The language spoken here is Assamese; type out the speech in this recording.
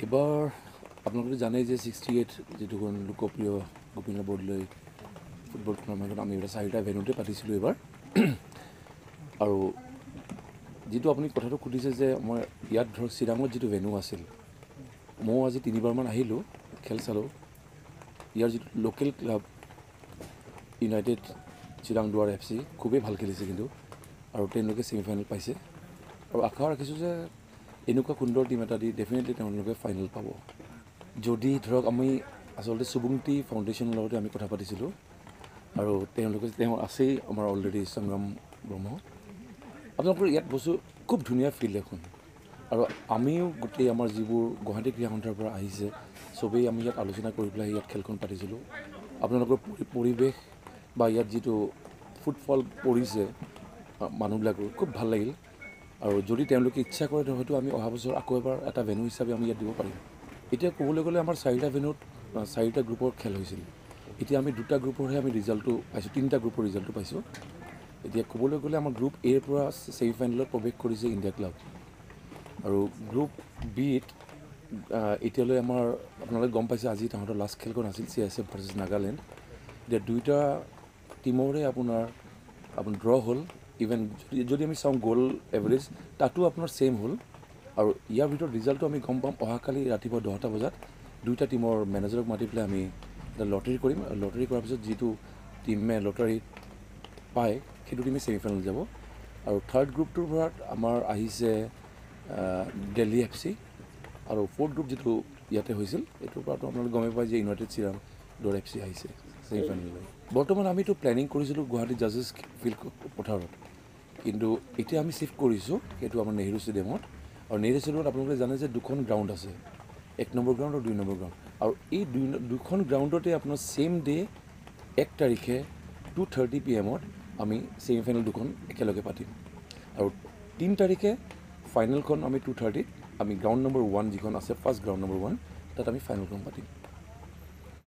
এবাৰ আপোনালোকে জানে যে 68 যেটোখন লোকপ্ৰিয় গোপীনাথ বৰদলৈ ফুটবল টুৰ্ণামেণ্টত আমি এটা 4টা ভেন্যুতে পাতিছিলোঁ এবাৰ আৰু যেটো আপুনি কথাটো সুধিছে যে মই ইয়াত ধৰক চিৰাঙত যেটো ভেন্যু আছিল মই আজি 3বাৰমান আহিলোঁ খেল চালোঁ ইয়াৰ যেটো লোকেল ক্লাব ইউনাইটেড চিৰাং দুৱাৰ FC খুবেই ভাল খেলিছে কিন্তু আৰু তেওঁলোকে ছেমিফাইনেল পাইছে আৰু আশা ৰাখিছোঁ যে এনেকুৱা সুন্দৰ টিম এটা দি ডেফিনেটলি তেওঁলোকে ফাইনেল পাব যদি ধৰক আমি আচলতে সুবুংটি ফাউণ্ডেশ্যনৰ লগতে আমি কথা পাতিছিলোঁ আৰু তেওঁলোকে আছেই আমাৰ অলৰেডি সংগ্ৰাম ব্ৰহ্ম আপোনালোকৰ ইয়াত বস্তু খুব ধুনীয়া ফিল্ড এখন আৰু আমিও গোটেই আমাৰ যিবোৰ গুৱাহাটী ক্ৰীড়া সন্থাৰ পৰা আহিছে চবেই আমি ইয়াত আলোচনা কৰি পেলাই ইয়াত খেলখন পাতিছিলোঁ আপোনালোকৰ পৰিৱেশ বা ইয়াত যিটো ফুটফল পৰিছে মানুহবিলাকৰ খুব ভাল লাগিল আৰু যদি তেওঁলোকে ইচ্ছা কৰে হয়তো আমি অহা বছৰ আকৌ এবাৰ এটা ভেন্যু হিচাপে আমি ইয়াত দিব পাৰিম এতিয়া ক'বলৈ গ'লে আমাৰ 4টা ভেন্যুত 4টা গ্ৰুপৰ খেল হৈছিল এতিয়া আমি 2টা গ্ৰুপৰহে আমি ৰিজাল্টটো পাইছোঁ 3টা গ্ৰুপৰ ৰিজাল্টটো পাইছোঁ এতিয়া ক'বলৈ গ'লে আমাৰ গ্ৰুপ এৰ পৰা ছেমিফাইনেলত প্ৰৱেশ কৰিছে ইণ্ডিয়া ক্লাব আৰু গ্ৰুপ বিত এতিয়ালৈ আমাৰ আপোনালোকে গম পাইছে আজি তাহাঁতৰ লাষ্ট খেলখন আছিল CSF ভাৰ্চেছ নাগালেণ্ড এতিয়া 2টা টিমৰে আপোনাৰ ড্ৰ হ'ল ইভেন যদি আমি চাওঁ গ'ল এভাৰেজ তাতো আপোনাৰ ছেইম হ'ল আৰু ইয়াৰ ভিতৰত ৰিজাল্টটো আমি গম পাম অহাকালি ৰাতিপুৱা 10টা বজাত 2টা টিমৰ মেনেজাৰক মাতি পেলাই আমি এটা লটাৰী কৰিম আৰু লটাৰী কৰাৰ পিছত যিটো টিমে লটাৰী পায় সেইটো টিমে ছেমিফাইনেল যাব আৰু থাৰ্ড গ্ৰুপটোৰ পৰা আমাৰ আহিছে দিল্লী FC আৰু ফ'ৰ্থ গ্ৰুপ যিটো ইয়াতে হৈছিল এইটোৰ পৰাতো আপোনালোকে গমেই পায় যে ইউনাইটেড চিৰাং দুৱাৰ FC আহিছে ছেমিফাইনেললৈ বৰ্তমান আমিতো প্লেনিং কৰিছিলোঁ গুৱাহাটী জাজেছ ফিল্ড পথাৰত কিন্তু এতিয়া আমি শিফ্ট কৰিছোঁ সেইটো আমাৰ নেহেৰু ষ্টেডিয়ামত আৰু নেহেৰু ষ্টেডিয়ামত আপোনালোকে জানে যে 2খন গ্ৰাউণ্ড আছে 1 নম্বৰ গ্ৰাউণ্ড আৰু 2 নম্বৰ গ্ৰাউণ্ড আৰু এই দুখন গ্ৰাউণ্ডতে আপোনাৰ ছেইম ডে 1 তাৰিখে 2:30 PM আমি ছেমিফাইনেল 2খন একেলগে পাতিম আৰু 3 তাৰিখে ফাইনেলখন আমি 2:30 আমি গ্ৰাউণ্ড নম্বৰ 1 যিখন আছে ফাৰ্ষ্ট গ্ৰাউণ্ড নম্বৰ 1 তাত আমি ফাইনেলখন পাতিম